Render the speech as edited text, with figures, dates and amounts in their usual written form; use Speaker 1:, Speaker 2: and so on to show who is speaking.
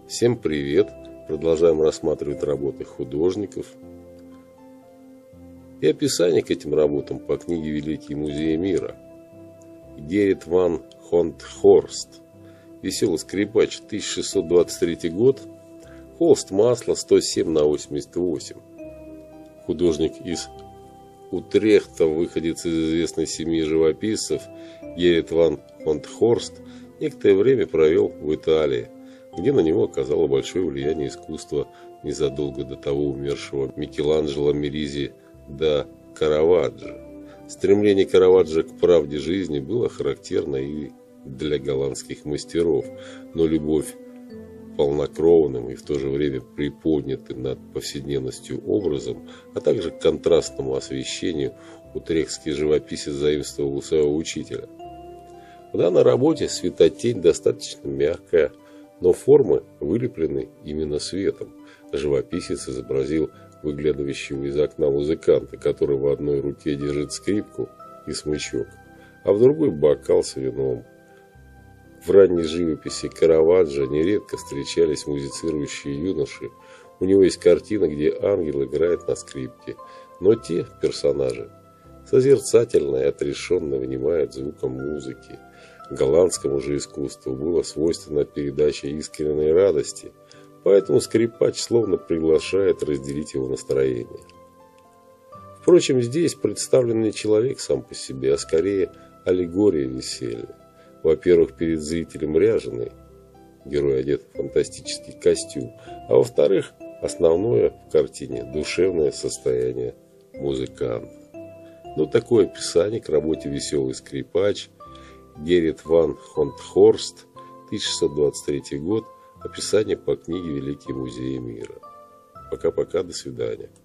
Speaker 1: Всем привет! Продолжаем рассматривать работы художников и описание к этим работам по книге «Великие музеи мира». Геррит ван Хонтхорст. Веселый скрипач, 1623 год. Холст масла 107/88. Художник из Утрехта, выходец из известной семьи живописцев, Геррит ван Хонтхорст некоторое время провел в Италии, где на него оказало большое влияние искусство незадолго до того умершего Микеланджело Меризи да Караваджо. Стремление Караваджо к правде жизни было характерно и для голландских мастеров, но любовь к полнокровным и в то же время приподнятым над повседневностью образом, а также к контрастному освещению утрехтский живописец заимствовал у своего учителя. В данной работе светотень достаточно мягкая, но формы вылеплены именно светом. Живописец изобразил выглядывающего из окна музыканта, который в одной руке держит скрипку и смычок, а в другой бокал с вином. В ранней живописи Караваджо нередко встречались музицирующие юноши. У него есть картина, где ангел играет на скрипке, но те персонажи созерцательно и отрешенно внимают звуком музыки. Голландскому же искусству было свойственно передача искренней радости, поэтому скрипач словно приглашает разделить его настроение. Впрочем, здесь представлен не человек сам по себе, а скорее аллегория веселья. Во-первых, перед зрителем ряженый, герой одет в фантастический костюм, а во-вторых, основное в картине – душевное состояние музыканта. Но такое описание к работе «Веселый скрипач», Геррит ван Хонтхорст, 1623 год, описание по книге «Великие музеи мира». Пока-пока, до свидания.